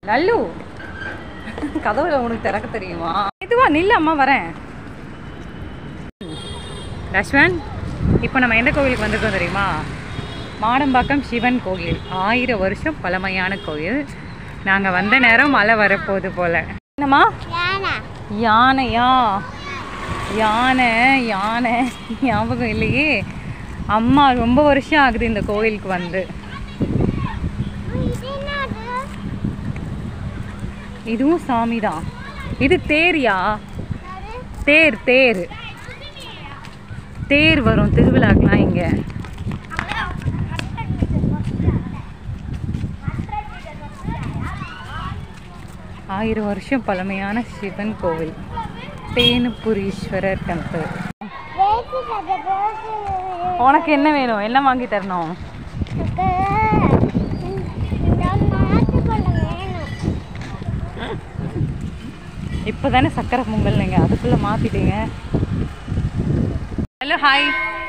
நல்லு கதவுல உனக்கு திறக்க தெரியுமா? இதுவா நில்ல அம்மா வரேன். லக்ஷ்மன், இப்போ நம்ம எந்த கோவிலுக்கு வந்திருக்கோம் தெரியுமா? மாடம்பாக்கம் சிவன் கோயில். 1000 வருஷம் பழமையான கோயில். நாங்கள் வந்த நேரம் மழை வரப்போகுது போல. என்னம்மா? யானையா? யானை யானை ஞாபகம் இல்லையே. அம்மா ரொம்ப வருஷம் ஆகுது இந்த கோயிலுக்கு வந்து. இதுவும் சாமி தான். இது தேரியா? தேர் தேர் தேர் வரும் திருவிழாக்கெலாம் இங்கே. ஆயிரம் வருஷம் பழமையான சிவன் கோவில். தேனுபுரீஸ்வரர் டெம்பிள். உனக்கு என்ன வேணும்? என்ன வாங்கி தரணும்? இப்போ தானே சக்கரை பொங்கல், நீங்கள் அதுக்குள்ளே மாற்றிட்டீங்க. Hello hi.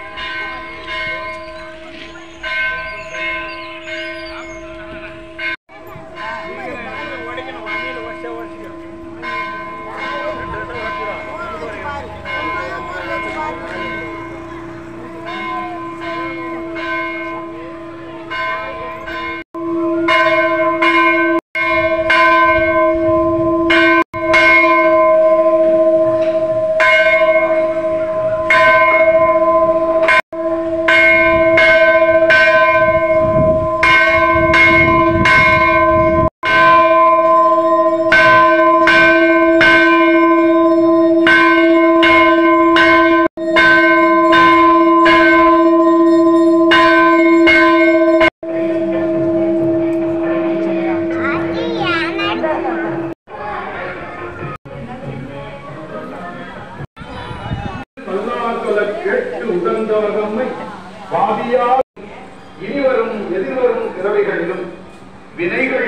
இனிவரும் எதிர்வரும் பிறவைகளிலும் வினைகள்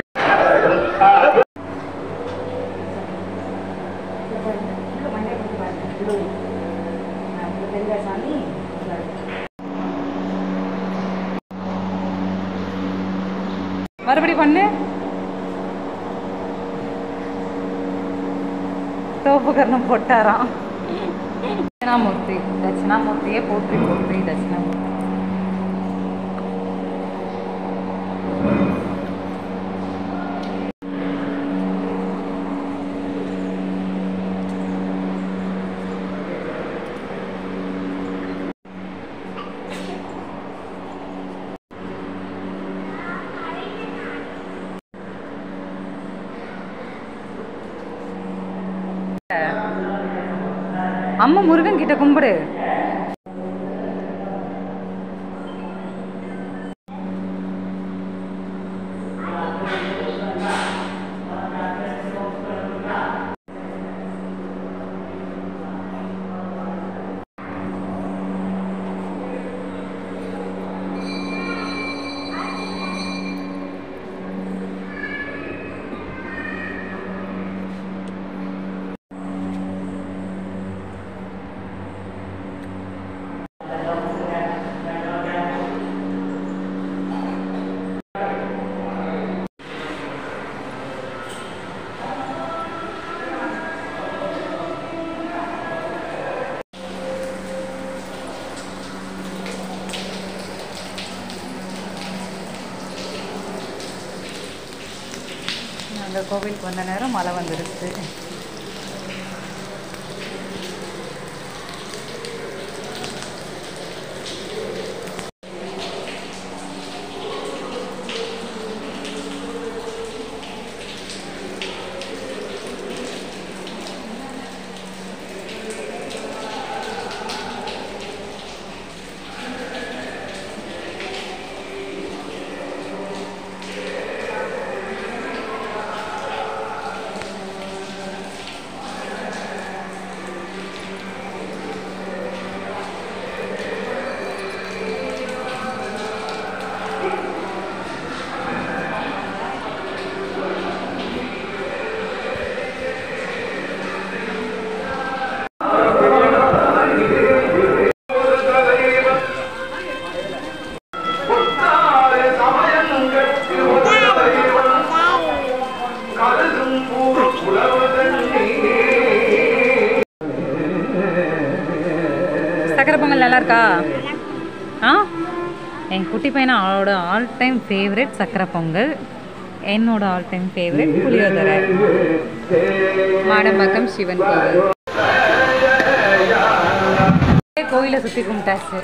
மறுபடி பண்ணு. தோப்புகரணம் போட்டாராம். தட்சிணாமூர்த்தி தட்சிணாமூர்த்தியே போற்றி போற்றி தட்சிணாமூர்த்தி. அம்மா முருகன் கிட்ட கும்பிடு. நாங்கள் கோவிலுக்கு வந்த நேரம் மழை வந்துடுச்சு. நல்லா இருக்கா? ஆ, என் குட்டி பையனை அவளோட ஆல் டைம் ஃபேவரட் சக்கரை பொங்கல், என்னோட all time favourite puliyodharai. Madambakkam Sivan கோவில். கோயிலை சுற்றி கும்பிட்டாச்சு.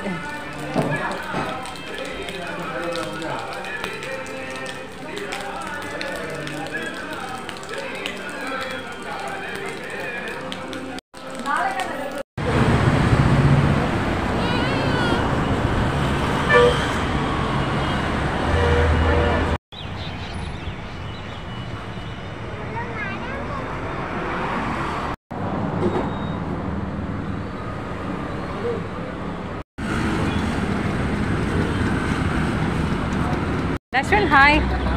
Rashwan, hi.